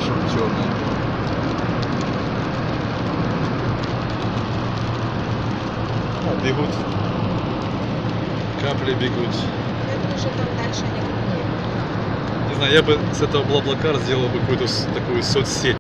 чтобы черный. Бегут. Капли бегут. Я думаю, что там дальше они крупнее. Не знаю, я бы с этого Блаблакар сделал бы какую-то такую соцсеть.